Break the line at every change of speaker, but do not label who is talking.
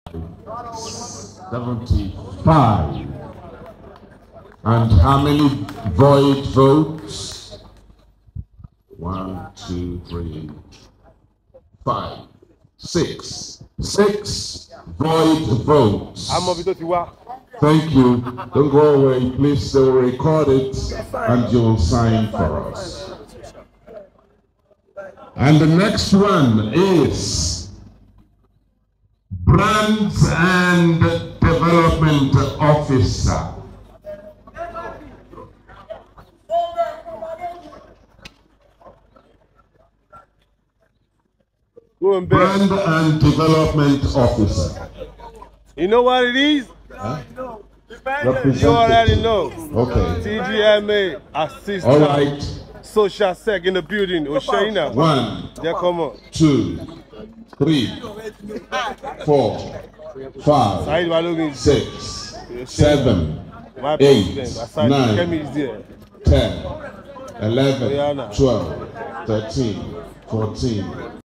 75. And how many void votes? 1, 2, 3, 5, 6. 6 void votes. Thank you. Don't go away. Please, they will record it and you will sign for us. And the next one is Brands and Development Officer. Brand and Development Officer.
You know what it is?
Huh?
You already know.
Okay.
TGMAAN assistant.
All right.
Social sec in the building. Oshayna.
1,
Yeah, come on.
2, 3, 4, 5, 6, 7, 8, 9, 10, 11, 12, 13, 14.